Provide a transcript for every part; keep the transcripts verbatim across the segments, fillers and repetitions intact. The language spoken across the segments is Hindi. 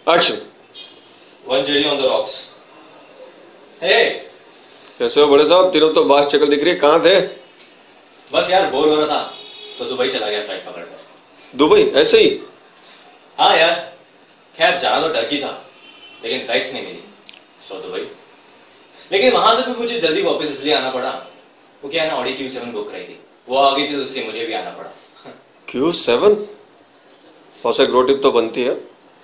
Action. One JD on the rocks. Hey कैसे हो बड़े साहब? तीनों तो बात शक्ल दिख रही है, कहाँ थे? बस यार बोर हो रहा था तो दुबई चला गया फ्लाइट पकड़कर। दुबई ऐसे ही? हाँ यार, खैर जाना तो टर्की था लेकिन फ्लाइट्स नहीं मिली, सो दुबई। लेकिन वहां से भी मुझे जल्दी वापस इसलिए आना पड़ा, वो क्या है ना, ऑडी क्यू सेवन बुक कराई थी, वो आ गई थी तो इसलिए मुझे भी आना पड़ा। Q seven? फॉसेक रोड टिप तो बनती है।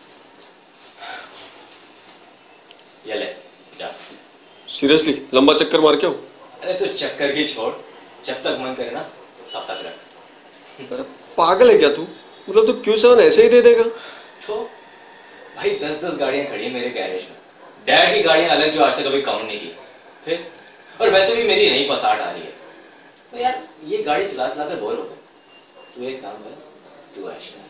ये ले जा। सीरियसली लंबा चक्कर मार के हो? अरे तो चक्कर की छोड़, जब तक मन करे ना तब तक रख। अरे पागल है क्या तू? मतलब तू क्यू सेवन ऐसे ही दे देगा? तो भाई दस दस गाड़ियां खड़ी है मेरे गैरेज में, डैड की गाड़ियां अलग जो आज तक कभी काउंट नहीं की। फिर और वैसे भी मेरी नई पसाट आ रही है, तो यार ये गाड़ी चला चला कर बोर हो गए। तू एक काम कर, तू ऐश कर।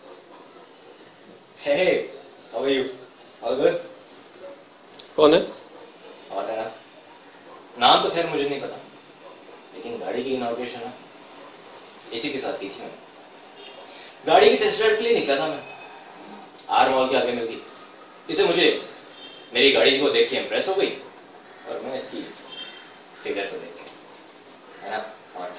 Hey how are you? All good? कौन है? और है ना, नाम तो खैर मुझे नहीं पता, लेकिन गाड़ी की इनॉग्रेशन ना इसी के साथ की थी मैंने। गाड़ी की टेस्ट ड्राइव के लिए निकला था मैं, आर मॉल के आगे मिल गई। इसे मुझे मेरी गाड़ी को देख के इंप्रेस हो गई और मैं इसकी फिगर को देख के, है ना, हॉट।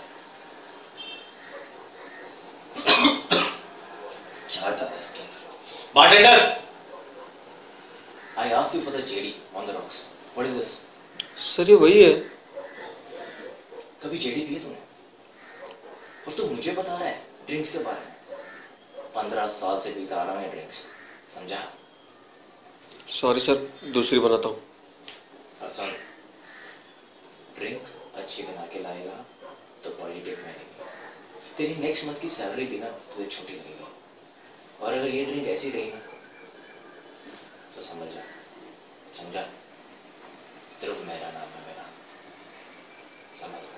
चाहता है इसके अंदर। Bartender, I asked you for the J D on the rocks. What is this? Sir ये वही है। कभी जेडी पिए तूने? और तू मुझे बता रहा है ड्रिंक्स के बारे में? पंद्रह साल से पीता आ रहा हूं ये ड्रिंक्स, समझा? सॉरी सर, दूसरी बनाता हूँ। और सुन, ड्रिंक अच्छी बना के लाएगा तो पॉलिटिक में रहेगी। तेरी नेक्स्ट मंथ की सैलरी भी ना तुझे छोटी लगेगी, और अगर ये ड्रिंक ऐसी रही ना तो समझ जा, समझा? ध्रुव मेरा नाम है, मेरा समझ।